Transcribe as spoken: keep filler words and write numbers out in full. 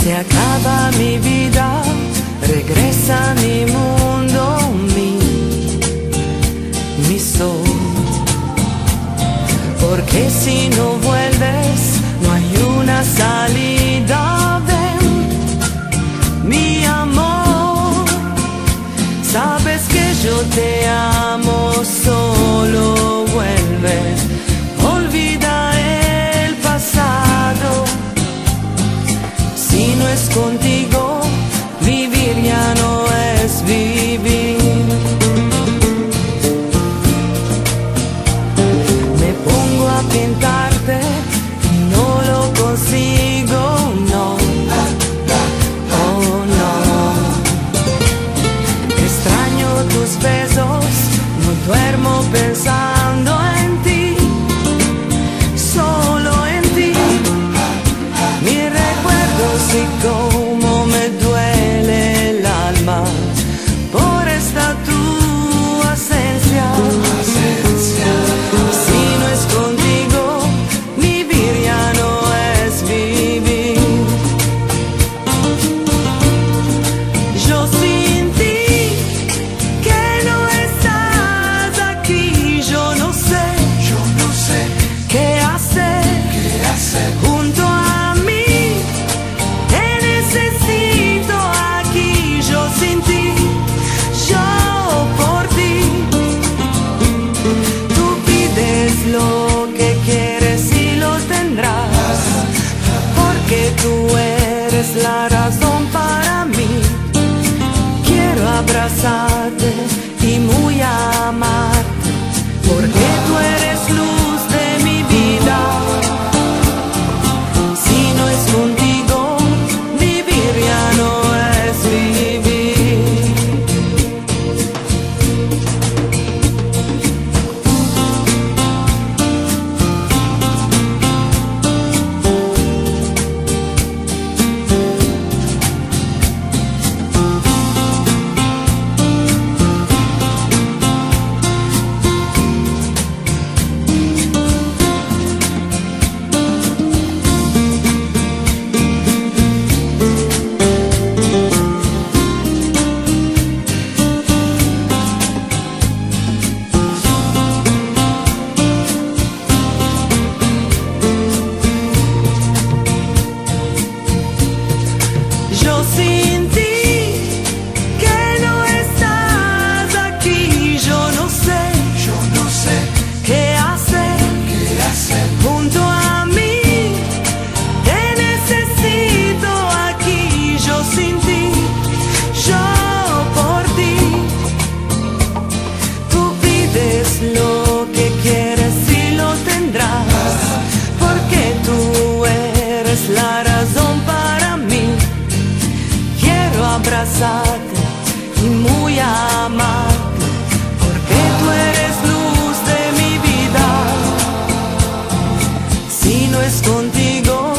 Se acaba mi vida, regresa mi mundo, mi, mi sol. Porque si no vuelves, no hay una salida. Ven, mi amor, sabes que yo te amo, solo vuelve. Olvida el pasado. Si no es contigo, vivir ya no es vivir. Me pongo a pintarte y no lo consigo, no. Oh no. Extraño tus besos, no duermo pensando en ti, solo en ti. Mis recuerdos y cómo me duele el alma por esta tu ausencia. Si no es contigo, vivir ya no es vivir. Yo sin ti, que no estás aquí, yo no sé, yo no sé qué hacer, qué hacer junto a mí. Te necesito aquí, yo sin ti, yo por ti. Tú pides lo que quieres y lo tendrás, porque tú eres la razón para mí. Quiero abrazarte y muy amarte, porque tú eres luz de mi vida. Si no es contigo, vivir ya no es vivir. Yo sin ti, que no estás aquí, yo no sé, yo no sé qué hacer, qué hacer junto a mí. Te necesito aquí, yo sin ti, yo por ti. Tú pides lo que quieres y lo tendrás, porque tú eres la razón para mí. Quiero abrazarte y muy amarte, porque tú eres luz de mi vida. Si no es contigo,